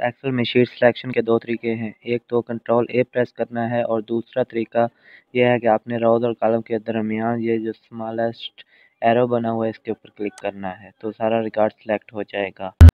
Excel में sheet selection के दो तरीके हैं। एक तो कंट्रोल ए प्रेस करना है और दूसरा तरीका यह है कि आपने रोज और कॉलम के दरमियान ये जो स्मॉलेस्ट एरो बना हुआ है इसके ऊपर क्लिक करना है तो सारा रिकॉर्ड सिलेक्ट हो जाएगा।